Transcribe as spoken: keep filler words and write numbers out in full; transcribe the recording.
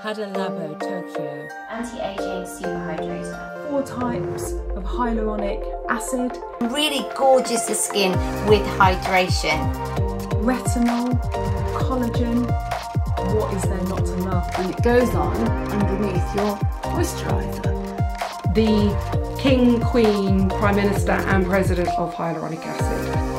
Hada Labo, Tokyo. Anti-aging super hydrator. Four types of hyaluronic acid. Really gorgeous the skin with hydration. Retinol, collagen. What is there not to love? And it goes on underneath your moisturiser. The King, Queen, Prime Minister and President of hyaluronic acid.